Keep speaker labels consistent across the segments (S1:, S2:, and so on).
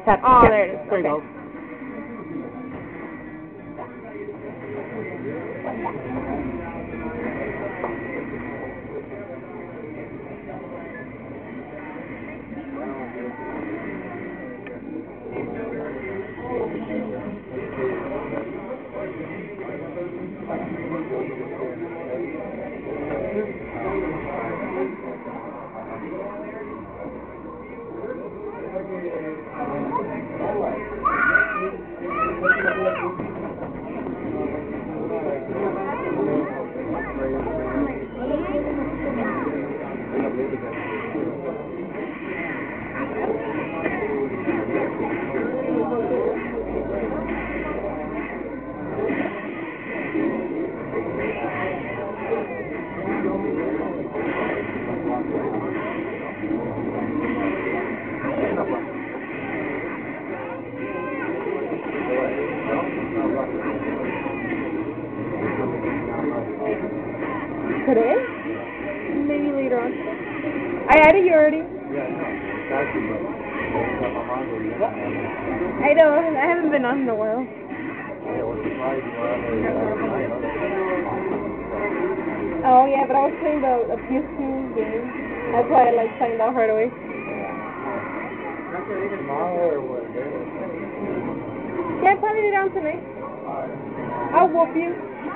S1: Tap.
S2: Oh,
S1: Tap.
S2: there it is.
S1: There you
S2: Okay.
S1: go.
S2: Today? Maybe later on. I added you already. I know. I haven't been on in a while. Oh yeah, but I was playing a PS2 game. That's why I signed out right away. Yeah, I'm planning it down tonight. I'll whoop you.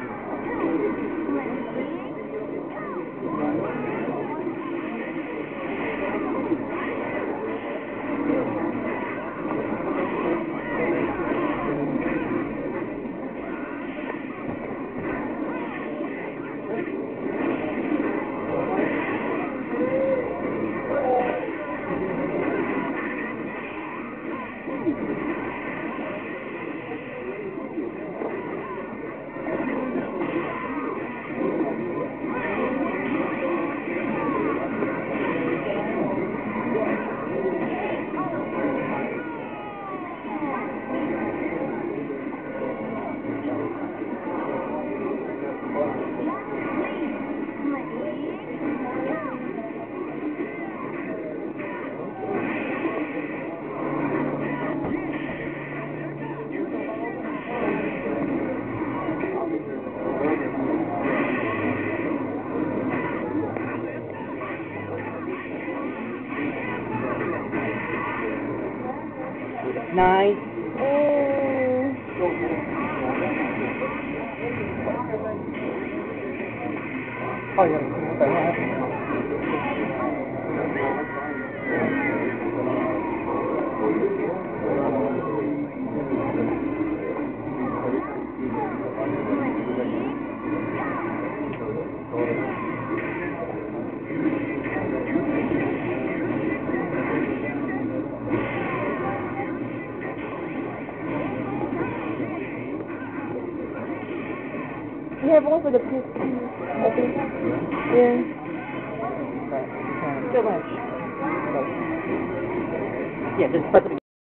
S1: Nine. Oh, yeah.
S2: You have one for the PS2, I think. Yeah.
S1: Still much. Yeah, just put the